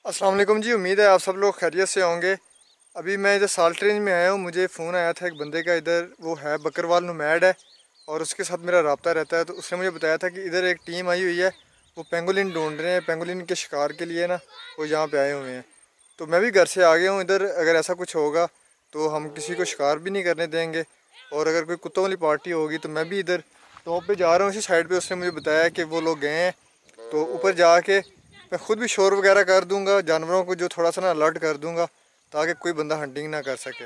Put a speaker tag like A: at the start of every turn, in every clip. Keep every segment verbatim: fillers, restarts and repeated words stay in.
A: अस्सलाम वालेकुम जी। उम्मीद है आप सब लोग खैरियत से होंगे। अभी मैं इधर साल्ट रेंज में आया हूँ। मुझे फ़ोन आया था एक बंदे का, इधर वो है बकरवाल नुमैड है और उसके साथ मेरा रब्ता रहता है। तो उसने मुझे बताया था कि इधर एक टीम आई हुई है, वो पेंगोलिन ढूंढ रहे हैं, पेंगोलिन के शिकार के लिए ना वो यहाँ पे आए हुए हैं। तो मैं भी घर से आ गया हूँ इधर। अगर ऐसा कुछ होगा तो हम किसी को शिकार भी नहीं करने देंगे, और अगर कोई कुत्तों वाली पार्टी होगी तो मैं भी इधर टॉप पे जा रहा हूँ, इसी साइड पे। उसने मुझे बताया कि वो लोग गए हैं, तो ऊपर जाके मैं ख़ुद भी शोर वगैरह कर दूंगा, जानवरों को जो थोड़ा सा ना अलर्ट कर दूंगा, ताकि कोई बंदा हंटिंग ना कर सके।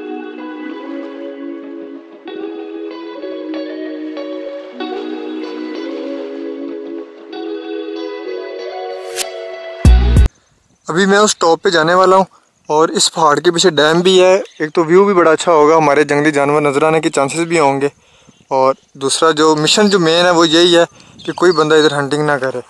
A: अभी मैं उस टॉप पे जाने वाला हूँ, और इस पहाड़ के पीछे डैम भी है। एक तो व्यू भी बड़ा अच्छा होगा, हमारे जंगली जानवर नज़र आने के चांसेस भी होंगे, और दूसरा जो मिशन जो मेन है वो यही है कि कोई बंदा इधर हंटिंग ना करे।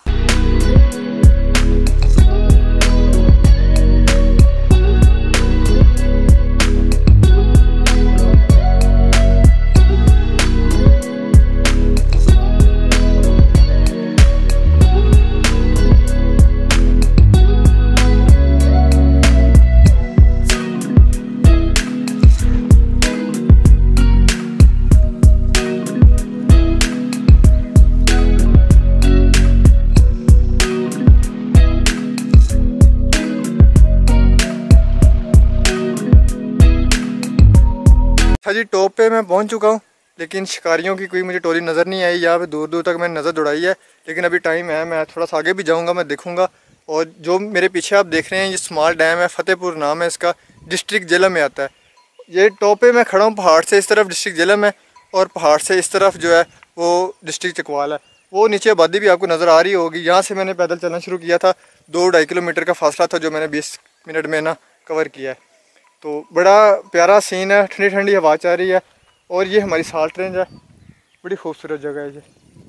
A: अच्छा जी, टॉप पे मैं पहुंच चुका हूं, लेकिन शिकारियों की कोई मुझे टोली नज़र नहीं आई। यहाँ पे दूर दूर तक मैंने नज़र दौड़ाई है, लेकिन अभी टाइम है, मैं थोड़ा सा आगे भी जाऊंगा, मैं देखूंगा। और जो मेरे पीछे आप देख रहे हैं ये स्मॉल डैम है, फतेहपुर नाम है इसका, डिस्ट्रिक्ट जेलम में आता है। ये टॉप पे मैं खड़ा हूँ, पहाड़ से इस तरफ डिस्ट्रिक्ट जेलम है, और पहाड़ से इस तरफ जो है वो डिस्ट्रिक्ट चकवाल है। वो नीचे आबादी भी आपको नज़र आ रही होगी। यहाँ से मैंने पैदल चलना शुरू किया था, दो ढाई किलोमीटर का फासला था जो मैंने बीस मिनट में ना कवर किया है। तो बड़ा प्यारा सीन है, ठंडी ठंडी हवा चल रही है, और ये हमारी साल्ट रेंज है, बड़ी खूबसूरत जगह है ये।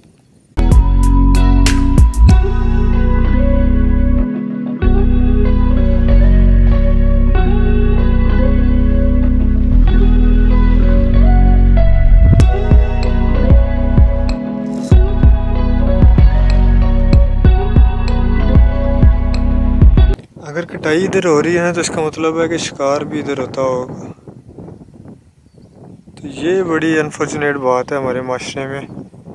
A: अगर कटाई इधर हो रही है ना, तो इसका मतलब है कि शिकार भी इधर होता होगा। तो ये बड़ी अनफॉर्चुनेट बात है हमारे माशरे में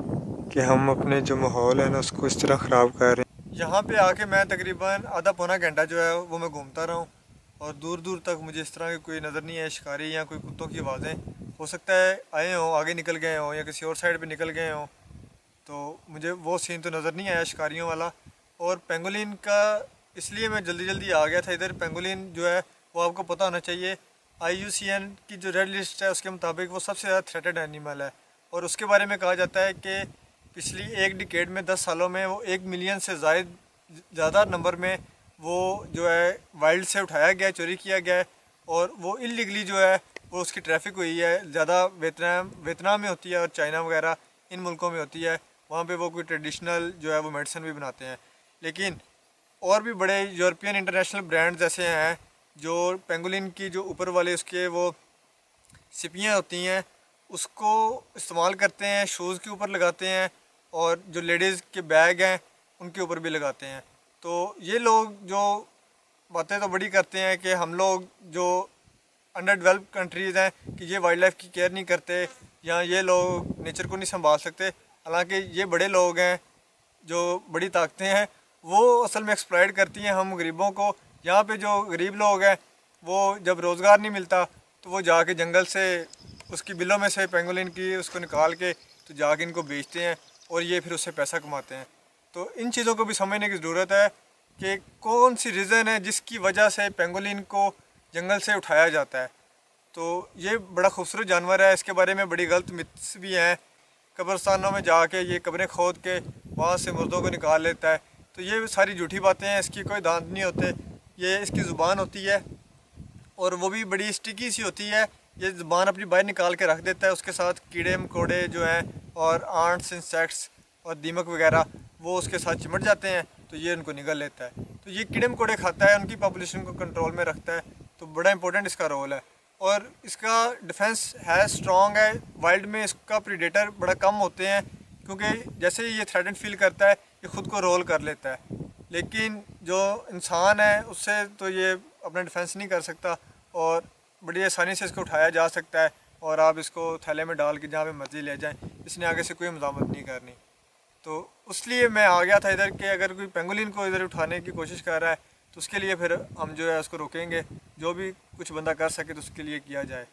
A: कि हम अपने जो माहौल है ना उसको इस तरह ख़राब कर रहे हैं। यहाँ पे आके मैं तकरीबन आधा पौना घंटा जो है वो मैं घूमता रहा हूँ, और दूर दूर तक मुझे इस तरह की कोई नज़र नहीं है शिकारी या कोई कुत्तों की आवाज़ें। हो सकता है आए हों, आगे निकल गए हों, या किसी और साइड पे निकल गए हों, तो मुझे वो सीन तो नज़र नहीं आया शिकारियों वाला। और पेंगोलिन का इसलिए मैं जल्दी जल्दी आ गया था इधर। पेंगोलिन जो है वो आपको पता होना चाहिए, आई यू सी एन की जो रेड लिस्ट है उसके मुताबिक वो सबसे ज़्यादा थ्रेटेड एनिमल है, और उसके बारे में कहा जाता है कि पिछली एक डिकेड में दस सालों में वो एक मिलियन से ज़ायद ज़्यादा नंबर में वो जो है वाइल्ड से उठाया गया है, चोरी किया गया है, और वो इलीगली जो है वो उसकी ट्रैफिक हुई है। ज़्यादा वियतनाम वियतनाम में होती है, और चाइना वगैरह इन मुल्कों में होती है। वहाँ पे वो कोई ट्रेडिशनल जो है वो मेडिसिन भी बनाते हैं। लेकिन और भी बड़े यूरोपियन इंटरनेशनल ब्रांड्स ऐसे हैं जो पेंगोलिन की जो ऊपर वाले उसके वो सिपियाँ होती हैं उसको इस्तेमाल करते हैं, शूज़ के ऊपर लगाते हैं, और जो लेडीज़ के बैग हैं उनके ऊपर भी लगाते हैं। तो ये लोग जो बातें तो बड़ी करते हैं कि हम लोग जो अंडर डेवलप्ड कंट्रीज़ हैं कि ये वाइल्ड लाइफ की केयर नहीं करते, या ये लोग नेचर को नहीं संभाल सकते। हालांकि ये बड़े लोग हैं, जो बड़ी ताकतें हैं, वो असल में एक्सप्लॉइट करती हैं हम गरीबों को। यहाँ पे जो गरीब लोग हैं वो जब रोज़गार नहीं मिलता तो वो जाके जंगल से उसकी बिलों में से पेंगोलिन की उसको निकाल के तो जाके इनको बेचते हैं, और ये फिर उससे पैसा कमाते हैं। तो इन चीज़ों को भी समझने की ज़रूरत है कि कौन सी रीज़न है जिसकी वजह से पेंगोलिन को जंगल से उठाया जाता है। तो ये बड़ा खूबसूरत जानवर है, इसके बारे में बड़ी गलत मिथ्स भी हैं। कब्रिस्तानों में जाके ये कब्रें खोद के वहाँ से मुर्दों को निकाल लेता है। तो ये सारी झूठी बातें हैं, इसकी कोई दांत नहीं होते, ये इसकी ज़ुबान होती है, और वो भी बड़ी स्टिकी सी होती है। ये ज़ुबान अपनी बाहर निकाल के रख देता है, उसके साथ कीड़े मकोड़े जो हैं और आंट्स इंसेक्ट्स और दीमक वगैरह वो उसके साथ चिमट जाते हैं, तो ये उनको निगल लेता है। तो ये कीड़े मकोड़े खाता है, उनकी पॉपुलेशन को कंट्रोल में रखता है, तो बड़ा इंपॉर्टेंट इसका रोल है। और इसका डिफेंस है, स्ट्रॉन्ग है। वाइल्ड में इसका प्रीडेटर बड़ा कम होते हैं, क्योंकि जैसे ही ये थ्रेटन फील करता है ये ख़ुद को रोल कर लेता है। लेकिन जो इंसान है उससे तो ये अपना डिफेंस नहीं कर सकता और बड़ी आसानी से इसको उठाया जा सकता है और आप इसको थैले में डाल के जहाँ पे मर्जी ले जाएं, इसने आगे से कोई मज़ामत नहीं करनी। तो उसलिए मैं आ गया था इधर कि अगर कोई पेंगोलिन को इधर उठाने की कोशिश कर रहा है तो उसके लिए फिर हम जो है उसको रोकेंगे, जो भी कुछ बंदा कर सके तो उसके लिए किया जाए।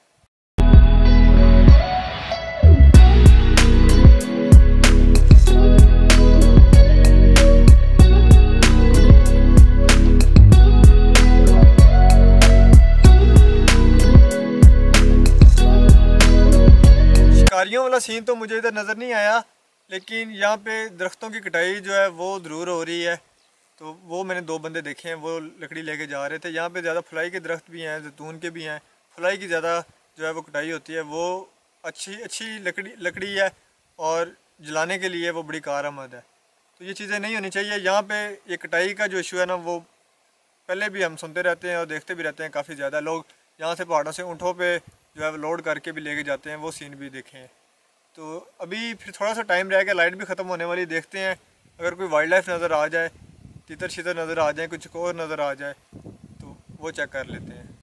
A: शिकारियों वाला सीन तो मुझे इधर नज़र नहीं आया, लेकिन यहाँ पे दरख्तों की कटाई जो है वो ज़रूर हो रही है। तो वो मैंने दो बंदे देखे हैं, वो लकड़ी लेके जा रहे थे। यहाँ पे ज़्यादा फलाई के दरख्त भी हैं, जैतून के भी हैं। फलाई की ज़्यादा जो है वो कटाई होती है, वो अच्छी अच्छी लकड़ी लकड़ी है और जलाने के लिए वो बड़ी कारआमद है। तो ये चीज़ें नहीं होनी चाहिए। यहाँ पे ये कटाई का जो इशू है ना, वो पहले भी हम सुनते रहते हैं और देखते भी रहते हैं। काफ़ी ज़्यादा लोग यहाँ से पहाड़ों से ऊँटों पे जो है लोड करके भी लेके जाते हैं, वो सीन भी देखे हैं। तो अभी फिर थोड़ा सा टाइम रह गया, लाइट भी ख़त्म होने वाली। देखते हैं अगर कोई वाइल्ड लाइफ नज़र आ जाए, तीतर शीतर नज़र आ जाए, कुछ और नज़र आ जाए तो वो चेक कर लेते हैं।